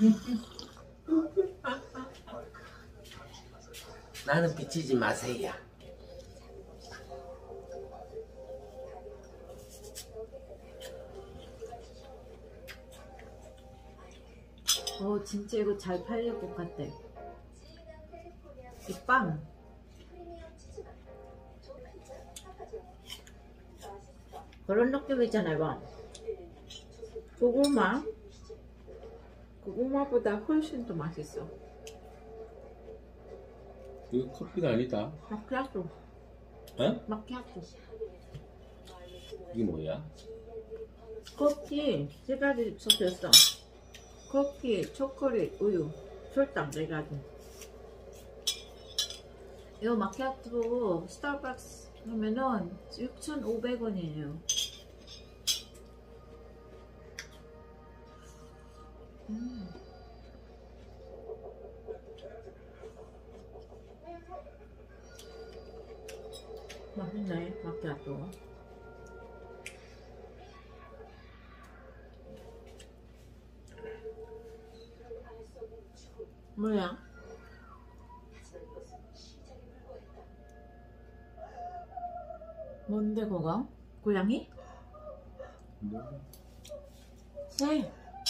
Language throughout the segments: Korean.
나는 비치지 마세요. 진짜 이거 잘 팔릴 것 같아. 이 빵. 그런 느낌이잖아, 이거. 고구마보다 훨씬 더 맛있어. 이거 커피가 아니다. 마키아토. 어? 마키아토. 이게 뭐야? 커피 세 가지 섞였어. 커피, 초콜릿, 우유, 설탕 네 가지. 이거 마키아토 스타벅스 하면은 6,500원이에요. 맛있네, 마키아토. 뭐야? 뭔데 그거? 고양이? 뭐? 새.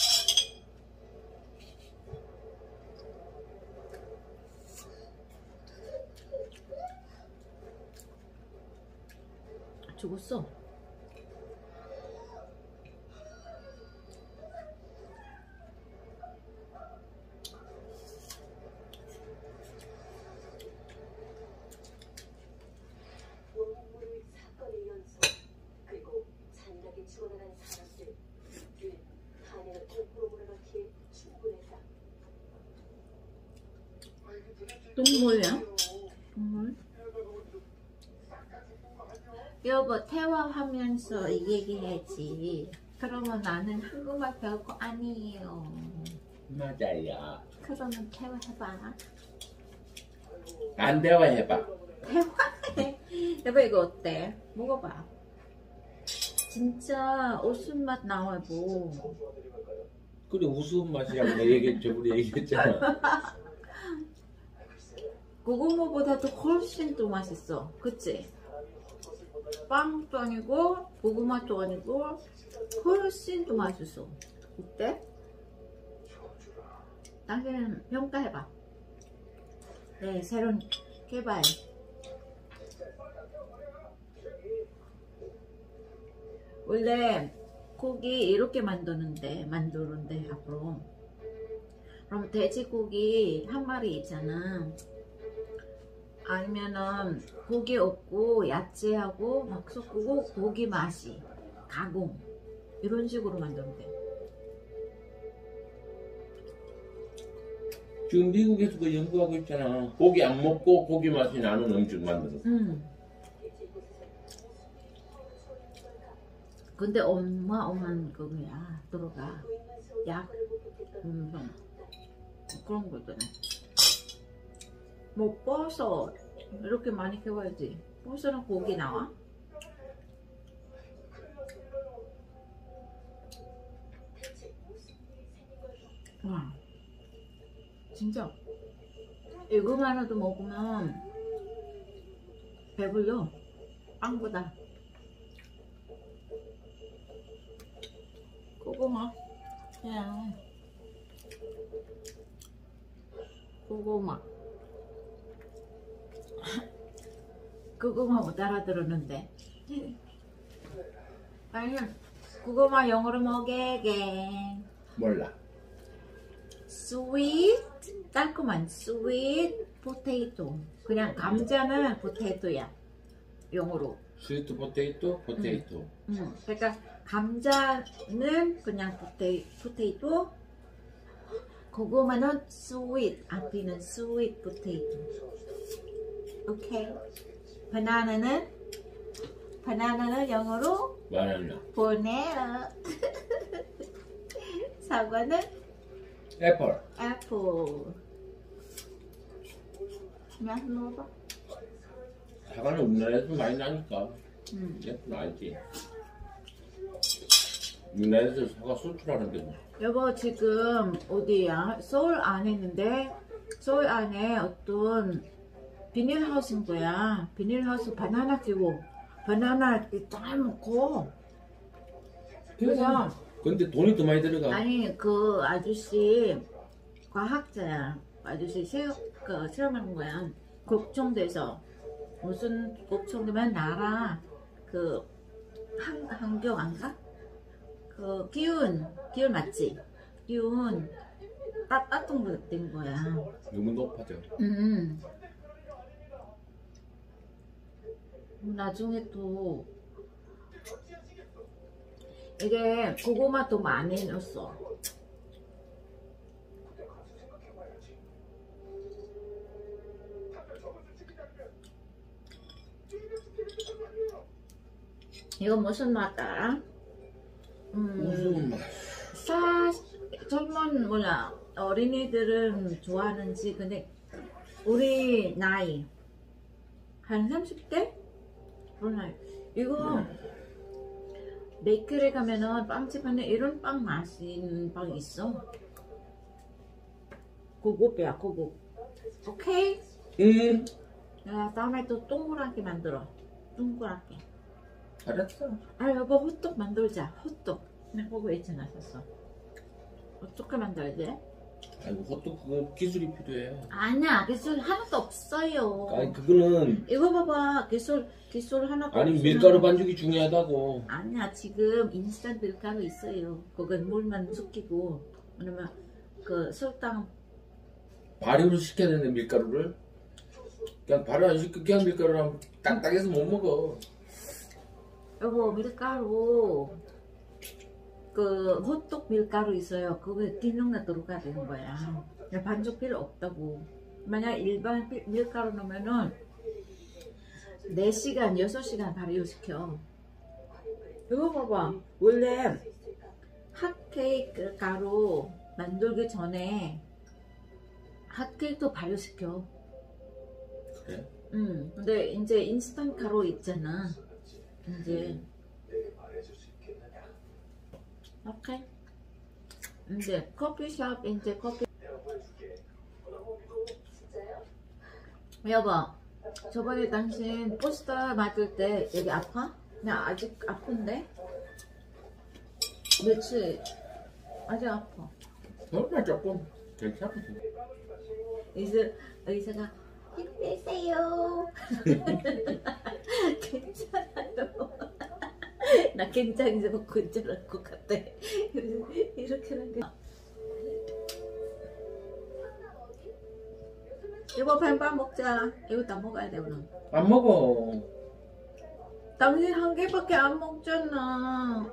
죽었어. 동물이야? 동물? 여보, 대화하면서 이 얘기해야지. 그러면 나는 한국말 배울 거 아니에요. 맞아요. 그러면 대화해봐. 안 대화해봐. 대화해. 여보, 이거 어때? 먹어봐. 진짜 웃음맛 나와, 뭐. 그래, 우스운 맛이라고 내가 얘기했죠. 우리 얘기했잖아. 고구마보다도 훨씬 더 맛있어. 그치? 빵도 아니고 고구마도 아니고 훨씬 더 맛있어. 어때? 당신은 평가해봐. 네, 새로운 개발. 원래 고기 이렇게 만드는데 앞으로. 그럼 돼지고기 한 마리 있잖아. 아니면은 고기 없고 야채하고 막 섞고 고기 맛이 가공 이런 식으로 만들면 돼. 지금 미국에서 그 연구하고 있잖아. 고기 안 먹고 고기 맛이 나는 음식 만들었어. 근데 어마어마한 그거야 들어가. 약 그런 거잖아. 뭐 버섯 이렇게 많이 키워야지. 버섯은 고기 나와? 와 진짜 이거만해도 먹으면 배불러. 빵보다. 고구마 그냥 고구마 고구마 못 알아들었는데. 아니 고구마 영어로 뭐게게? 몰라. sweet 깔끔한 sweet potato. 그냥 감자는 포테이토야 영어로. 스위트 포테이토, 포테이토. 그러니까 감자는 그냥 포테이토. 고구마는 sweet 앞에는 sweet potato. 오케이. 바나나는 영어로 바나나. 보네로. 사과는 애플. 애플. 맛 먹어봐. 사과는 우리나라에서 많이 나니까. 애플 알지. 유나이트에서 사과 수출하는데 뭐. 여보 지금 어디야? 서울 안에 있는데 서울 안에 어떤 비닐하우스인 거야. 비닐하우스 바나나 키고 바나나 잘 먹고 그래서 근데 돈이 더 많이 들어가. 아니 그 아저씨 과학자야. 아저씨 실험하는 거야. 걱정돼서 무슨 걱정되면 나라 그 환경 안가? 그 기운 맞지? 기운 따뜻한 거 된 거야. 너무 높아져. 나중에 또 이게 고구마 도 많이 넣었어. 이거 무슨 맛 알아? 무슨 맛? 젊은 어린이들은 좋아하는지 근데 우리 나이 한 30대? 그런 나이 이거 베이커리 가면은 빵집 안에 이런 빵 맛있는 빵 있어. 고급이야 고급. 오케이? 내가 다음에 또 동그랗게 만들어. 동그랗게. 알았어. 아 여보 호떡 만들자. 호떡. 내가 그거 있잖아 샀어. 어떻게 만들어야 돼? 아이고 호떡 그거 기술이 필요해. 아니야 기술 하나도 없어요. 아니 그거는 이거 봐봐 기술 하나도 아니 없으면- 밀가루 반죽이 중요하다고. 아니야 지금 인스턴트 밀가루 있어요. 그건 물만 섞이고 왜냐면 그 설탕 발효를 시켜야 되는데 밀가루를 그냥 발효 안 시켜 그냥 밀가루랑 딱딱해서 못 먹어. 여보 밀가루 그 호떡 밀가루 있어요. 그게 기능에 들어가야 되는 거야. 반죽 필요 없다고. 만약 일반 밀가루 넣으면은 4시간, 6시간 발효시켜. 이거 봐봐. 원래 핫케이크 가루 만들기 전에 핫케이크도 발효시켜. 그래? 근데 이제 인스턴트 가루 있잖아. 이제 오케이. 이제 커피숍 이제 커피. 여보, 저번에 당신 포스터 맞을 때 여기 아파? 나 아직 아픈데? 며칠 아직 아파. 얼마 조금 괜찮아. 의사가 힘내세요. 괜찮아요. 나 굉장히 건전할 것 같아. 이렇게 하는 게. 여보 반 먹자. 이거 다 먹어야 돼 오늘. 안 먹어. 당신 한 개밖에 안 먹잖아.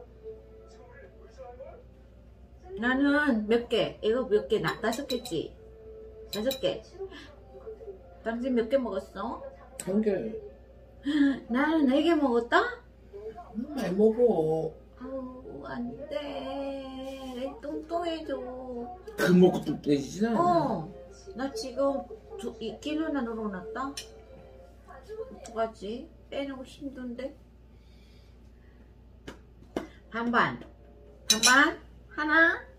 나는 몇 개? 이거 몇 개? 나 5개지? 5개. 당신 몇 개 먹었어? 한 개. 나는 4개 먹었다? 안 먹어. 아우 안돼. 뚱뚱해져. 그 먹고 또 빼지잖아. 나 지금 2kg나 늘어났다? 어떡하지? 빼는 거 힘든데? 반반 하나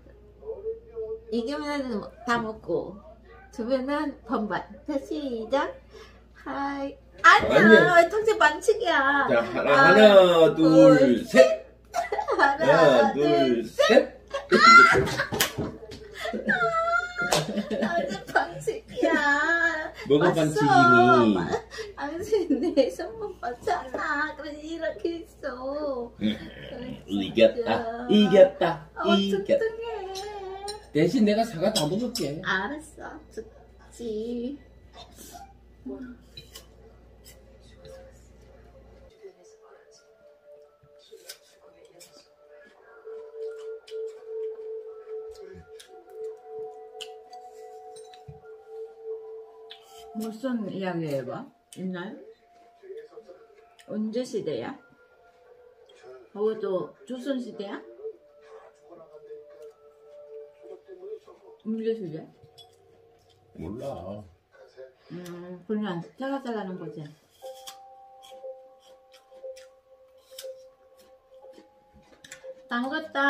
이기면 다 먹고 두 배는 반반. 자 시작. 하이 아니야 아니야. 통째 반칙이야. 자 하나 둘 셋. 하나 둘 셋. 아주 반칙이야. 뭐가 봤어. 반칙이니? 당신 내 손만 봤잖아. 그래서 이렇게 했어. 이겼다. 이겼다. 특등해. 대신 내가 사과 다 먹을게. 알았어. 좋지. 무슨 이야기 해봐? 있나요? 언제 시대야? 그것도 조선시대야? 언제 시대? 몰라. 그냥 짜가짜가는 거지. 다 먹었다.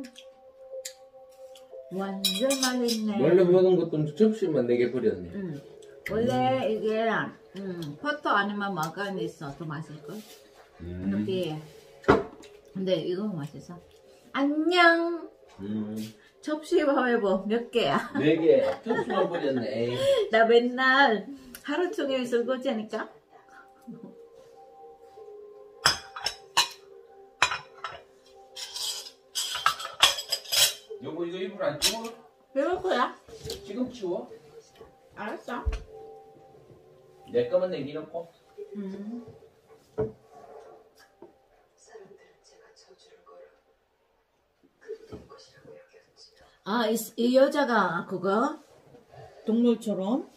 완전 맛있네. 원래 먹은 것도 접시만 4개 버렸네. 원래 이게 버터 아니면 마가린 있어 더 맛있을걸? 여기 근데 이거 맛있어. 안녕. 접시밥에 몇 개야? 4개. 접시만 버렸네. 나 맨날 하루 종일 설거지 하니까. 여보 이거 이불 안 치워? 배울 거야? 지금 치워? 알았어. 내 거만 내기놓고. 아, 이 여자가 그거 동물처럼